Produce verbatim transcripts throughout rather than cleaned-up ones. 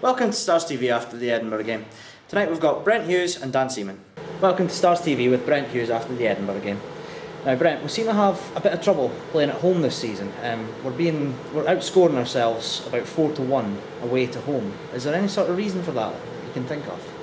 Welcome to Stars T V after the Edinburgh game. Tonight we've got Brent Hughes and Dan Ceman. Welcome to Stars T V with Brent Hughes after the Edinburgh game. Now Brent, we seem to have a bit of trouble playing at home this season. Um, we're being we're outscoring ourselves about four to one away to home. Is there any sort of reason for that you can think of?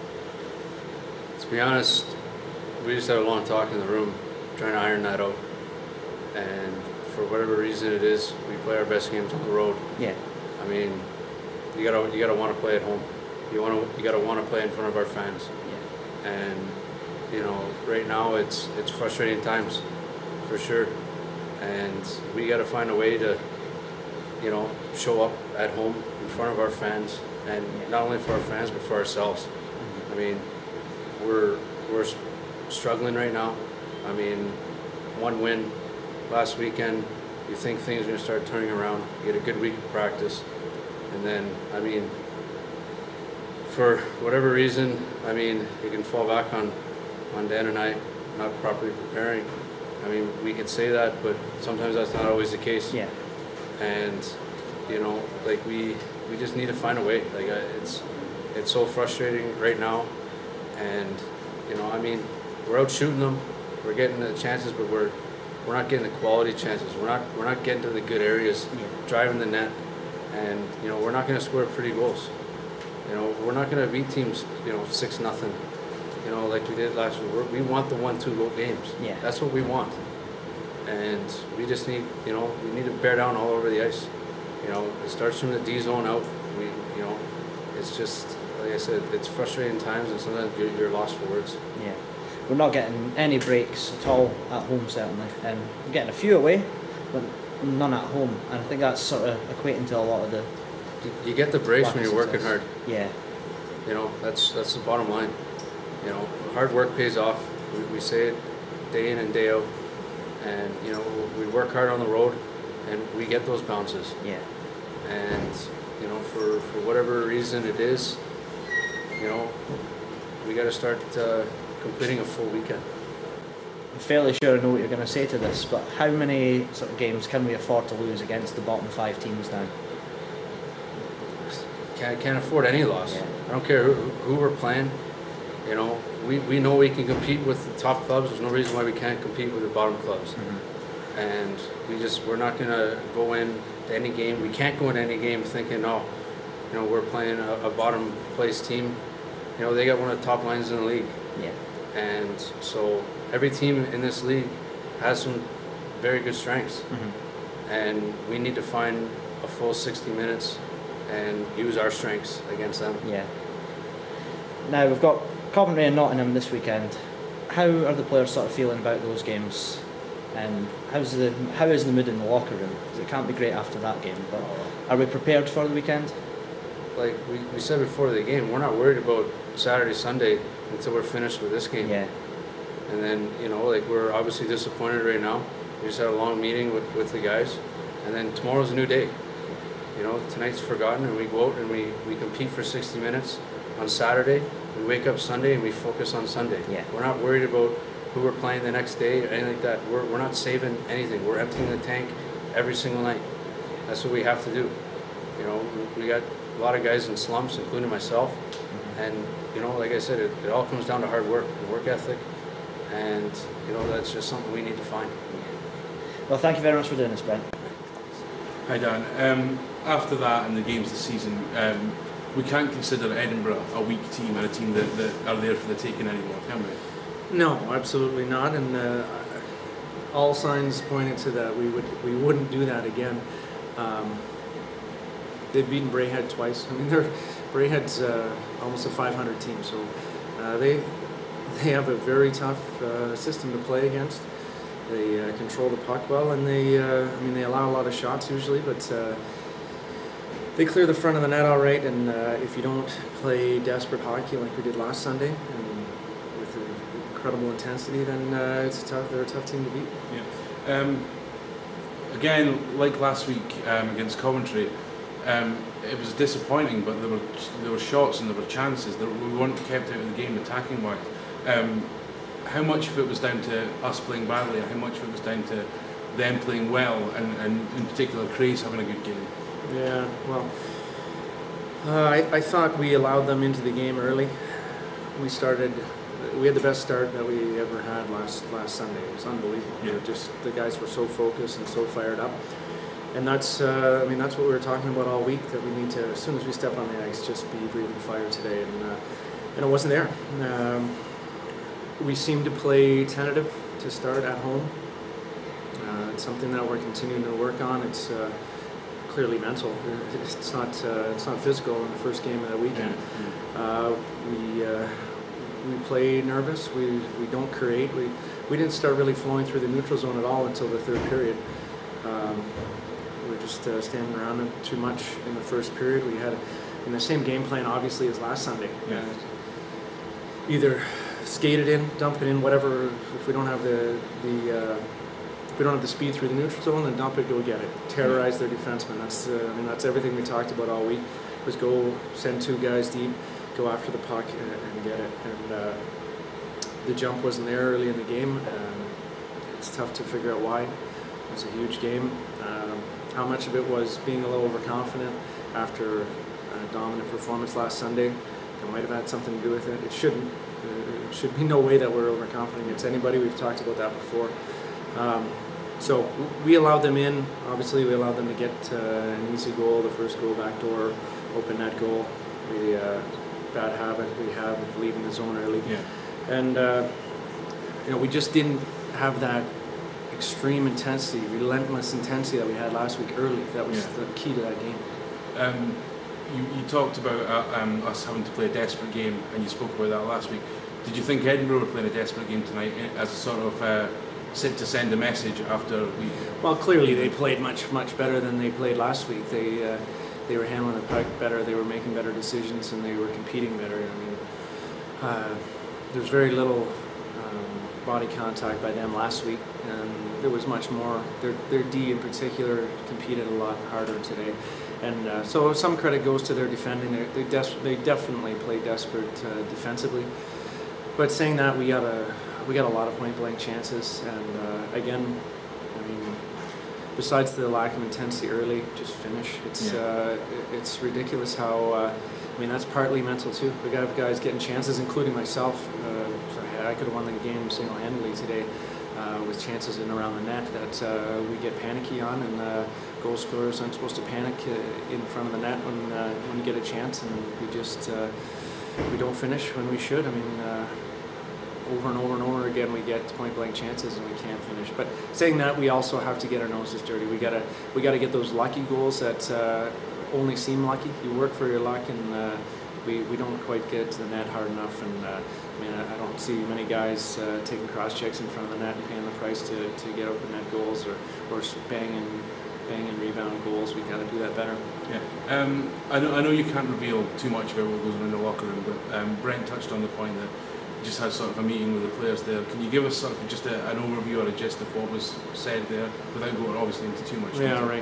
To be honest, we just had a long talk in the room trying to iron that out. And for whatever reason it is, we play our best games on the road. Yeah. I mean, you gotta you gotta want to play at home. You wanna you gotta want to play in front of our fans. Yeah. And you know, right now it's it's frustrating times, for sure. And we gotta find a way to, you know, show up at home in front of our fans, and yeah. not only for our fans but for ourselves. Mm-hmm. I mean, we're we're struggling right now. I mean, one win last weekend, you think things are going to start turning around. You get a good week of practice, and then, I mean, for whatever reason, I mean, you can fall back on, on Dan and I not properly preparing. I mean, we could say that, but sometimes that's not always the case. Yeah. And, you know, like, we we just need to find a way. Like, uh, it's it's so frustrating right now, and, you know, I mean, we're out shooting them, we're getting the chances, but we're we're not getting the quality chances. We're not we're not getting to the good areas, yeah. driving the net, and you know we're not going to score pretty goals. You know we're not going to beat teams, you know, six nothing. You know, like we did last year. We're, we want the one two goal games. Yeah. That's what we want, and we just need you know we need to bear down all over the ice. You know, it starts from the D zone out. We you know, it's just like I said, it's frustrating times, and sometimes you're, you're lost for words. Yeah. We're not getting any breaks at all at home, certainly. Um, we're getting a few away, but none at home. And I think that's sort of equating to a lot of the... You, you get the breaks when you're working hard. Yeah. You know, that's that's the bottom line. You know, hard work pays off. We, we say it day in and day out. And, you know, we work hard on the road, and we get those bounces. Yeah. And, you know, for, for whatever reason it is, you know, we got to start... Uh, completing a full weekend. I'm fairly sure I know what you're going to say to this, but how many sort of games can we afford to lose against the bottom five teams now? Can't, can't afford any loss. Yeah. I don't care who, who we're playing. You know, we, we know we can compete with the top clubs. There's no reason why we can't compete with the bottom clubs. Mm-hmm. And we just, we're not going to go in to any game. We can't go in any game thinking, oh, you know, we're playing a, a bottom place team. You know, they got one of the top lines in the league. Yeah. And so every team in this league has some very good strengths. Mm-hmm. And we need to find a full sixty minutes and use our strengths against them. Yeah. Now we've got Coventry and Nottingham this weekend. How are the players sort of feeling about those games? And how's the how is the mood in the locker room? Because it can't be great after that game. But are we prepared for the weekend? Like we, we said before the game, we're not worried about Saturday, Sunday until we're finished with this game. Yeah. And then, you know, like we're obviously disappointed right now. We just had a long meeting with, with the guys. And then tomorrow's a new day. You know, tonight's forgotten, and we go out and we, we compete for sixty minutes on Saturday. We wake up Sunday and we focus on Sunday. Yeah. We're not worried about who we're playing the next day or anything like that. We're, we're not saving anything. We're emptying the tank every single night. That's what we have to do. You know, we, we got a lot of guys in slumps, including myself. Mm-hmm. And, you know, like I said, it, it all comes down to hard work and work ethic. And, you know, that's just something we need to find. Well, thank you very much for doing this, Brent. Hi, Dan. Um, after that and the games this season, um, we can't consider Edinburgh a weak team or a team that, that are there for the taking anymore, can we? No, absolutely not. And uh, all signs pointed to that. We would we wouldn't do that again. Um, they've beaten Braehead twice. I mean, they're Braehead's uh, almost a five hundred team, so uh, they they have a very tough uh, system to play against. They uh, control the puck well, and they uh, I mean they allow a lot of shots usually, but uh, they clear the front of the net all right. And uh, if you don't play desperate hockey like we did last Sunday, and with incredible intensity, then uh, it's a tough. They're a tough team to beat. Yeah. Um, again, like last week um, against Coventry. Um, it was disappointing, but there were there were shots and there were chances that we weren't kept out of the game attacking wise. Um, how much of it was down to us playing badly, and how much of it was down to them playing well, and, and in particular Craig's having a good game? Yeah, well, Uh, I, I thought we allowed them into the game early. We started, we had the best start that we ever had last last Sunday. It was unbelievable. Yeah. We were just the guys were so focused and so fired up, and that's uh, I mean that's what we were talking about all week. That we need to, as soon as we step on the ice, just be breathing fire today, and uh, and it wasn't there. Um, we seemed to play tentative to start at home. Uh, it's something that we're continuing to work on. It's uh, clearly mental. It's not uh, it's not physical in the first game of the weekend. Yeah. Uh, we uh, we play nervous. We we don't create. We we didn't start really flowing through the neutral zone at all until the third period. Um, we were just uh, standing around it too much in the first period. We had in the same game plan obviously as last Sunday. Yeah. Uh, either skate it in, dump it in, whatever. If we don't have the the uh, if we don't have the speed through the neutral zone, then dump it, go get it. Terrorize their defensemen. That's uh, I mean that's everything we talked about all week. Was go send two guys deep, go after the puck and, and get it. And uh, the jump wasn't there early in the game. Um, it's tough to figure out why. It was a huge game. Um, how much of it was being a little overconfident after a dominant performance last Sunday? That might have had something to do with it. It shouldn't. There should be no way that we're overconfident against anybody. We've talked about that before. Um, so we allowed them in. Obviously, we allowed them to get uh, an easy goal, the first goal, backdoor, open net goal. We uh, bad habit we have of leaving the zone early. Yeah. And uh, you know, we just didn't have that extreme intensity, relentless intensity that we had last week early. That was Yeah. the key to that game. Um, you, you talked about uh, um, us having to play a desperate game, and you spoke about that last week. Did you think Edinburgh were playing a desperate game tonight as a sort of uh, sit to send a message after we? Well, clearly they played much much better than they played last week. They uh, they were handling the puck better. They were making better decisions, and they were competing better. I mean, uh, there's very little um, body contact by them last week, and there was much more. Their their D in particular competed a lot harder today, and uh, so some credit goes to their defending. They they, des- they definitely played desperate uh, defensively. But saying that, we got a we got a lot of point blank chances, and uh, again, I mean, besides the lack of intensity early, just finish. It's Yeah. uh, it's ridiculous how. Uh, I mean, that's partly mental too. We got guys getting chances, including myself. Uh, I could have won the game single-handedly today uh, with chances in around the net that uh, we get panicky on, and uh, goal scorers aren't supposed to panic uh, in front of the net when uh, when you get a chance, and we just uh, we don't finish when we should. I mean. Uh, Over and over and over again, we get point blank chances and we can't finish. But saying that, we also have to get our noses dirty. We gotta, we gotta get those lucky goals that uh, only seem lucky. You work for your luck, and uh, we we don't quite get to the net hard enough. And uh, I mean, I, I don't see many guys uh, taking cross checks in front of the net and paying the price to, to get open net goals or or banging banging rebound goals. We gotta do that better. Yeah. Um, I know I know you can't reveal too much about what goes on in the locker room, but um, Brent touched on the point that. Just had sort of a meeting with the players there. Can you give us sort of just a, an overview or a gist of what was said there, without going obviously into too much detail? Yeah, right.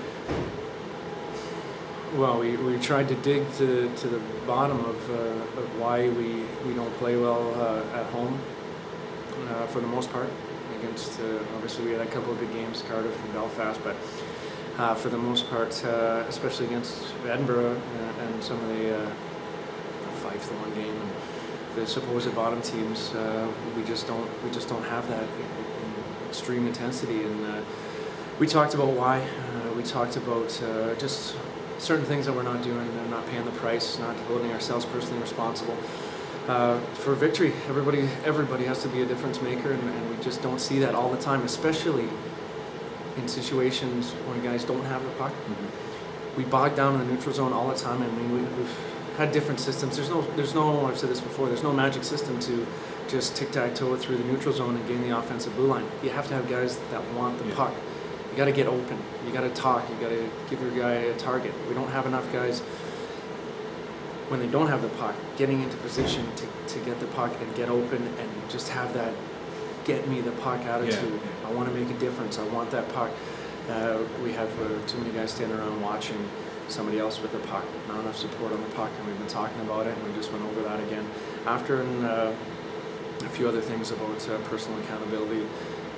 Well, we, we tried to dig to to the bottom of uh, of why we, we don't play well uh, at home uh, for the most part. Against uh, obviously we had a couple of good games, Cardiff and Belfast, but uh, for the most part, uh, especially against Edinburgh uh, and some of the uh, five to one game. And, the supposed bottom teams, uh, we just don't we just don't have that in extreme intensity, and uh, we talked about why. Uh, we talked about uh, just certain things that we're not doing, and not paying the price, not holding ourselves personally responsible uh, for victory. Everybody everybody has to be a difference maker, and, and we just don't see that all the time, especially in situations when guys don't have the puck. Mm-hmm. We bog down in the neutral zone all the time. I mean, we, we've had different systems. There's no, there's no. I've said this before. There's no magic system to just tic-tac-toe through the neutral zone and gain the offensive blue line. You have to have guys that want the Yeah. puck. You got to get open. You got to talk. You got to give your guy a target. We don't have enough guys when they don't have the puck getting into position to, to get the puck and get open and just have that get me the puck attitude. Yeah. I want to make a difference. I want that puck. Uh, we have uh, too many guys standing around watching somebody else with the puck, not enough support on the puck, and we've been talking about it, and we just went over that again after, and uh, a few other things about uh, personal accountability.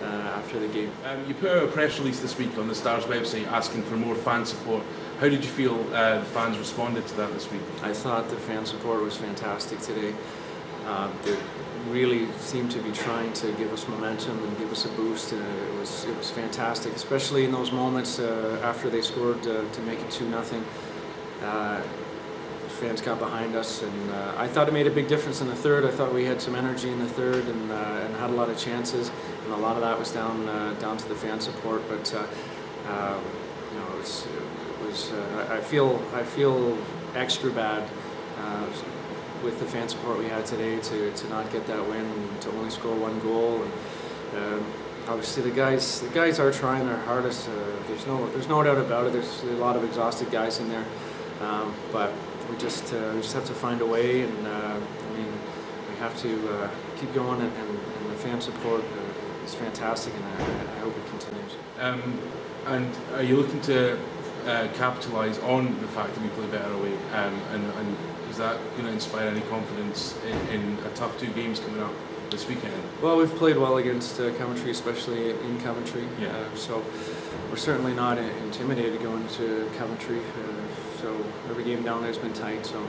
uh, after the game. Um, you put out a press release this week on the Stars website asking for more fan support. How did you feel uh, the fans responded to that this week? I thought the fan support was fantastic today. Uh, they really seemed to be trying to give us momentum and give us a boost. Uh, it was it was fantastic, especially in those moments uh, after they scored uh, to make it two nothing. Uh, the fans got behind us, and uh, I thought it made a big difference in the third. I thought we had some energy in the third and uh, and had a lot of chances, and a lot of that was down uh, down to the fan support. But uh, um, you know, it was, it was uh, I feel I feel extra bad Uh, with the fan support we had today to, to not get that win, to only score one goal. And um, obviously the guys the guys are trying their hardest. Uh, there's no there's no doubt about it. There's a lot of exhausted guys in there, um, but we just uh, we just have to find a way. And uh, I mean, we have to uh, keep going. And, and, and the fan support uh, is fantastic, and I, I hope it continues. Um, and are you looking to uh, capitalise on the fact that we play better away? Um, and, and is that going to inspire any confidence in, in a tough two games coming up this weekend? Well, we've played well against uh, Coventry, especially in Coventry. Yeah. Uh, so we're certainly not intimidated going to Coventry. Uh, so every game down there has been tight. So,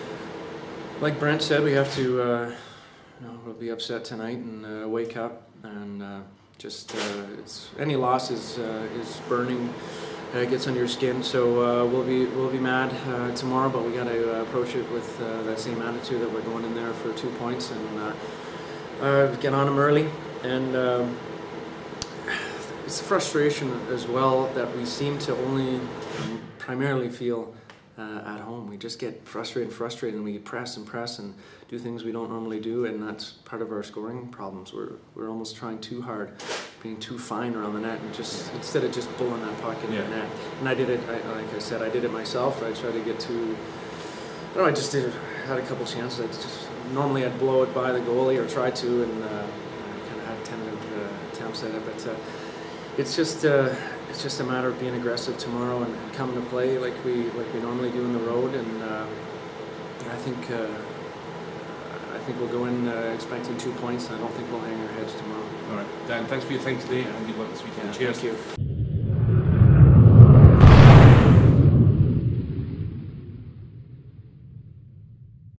like Brent said, we have to. Uh, you know, we'll be upset tonight and uh, wake up and uh, just. Uh, it's any loss is uh, is burning. Uh, it gets under your skin, so uh, we'll be we'll be mad uh, tomorrow, but we got to uh, approach it with uh, that same attitude that we're going in there for two points and uh, uh, get on them early. And um, it's a frustration as well that we seem to only primarily feel uh, at home. We just get frustrated and frustrated, and we press and press and do things we don't normally do, and that's part of our scoring problems. We're we're almost trying too hard, being too fine around the net, and just instead of just pulling that puck in yeah. the net. And I did it, I, like I said, I did it myself. I tried to get too. I don't know. I just did. Had a couple chances. I just normally I'd blow it by the goalie or try to, and uh, I kind of had tentative uh, attempts at it. But uh, it's just uh, it's just a matter of being aggressive tomorrow and, and coming to play like we like we normally do on the road. And uh, I think. Uh, I think we'll go in uh, expecting two points, and I don't think we'll hang our heads tomorrow. All right, Dan, thanks for your time today, and good luck this weekend. Yeah, Cheers. Thank you.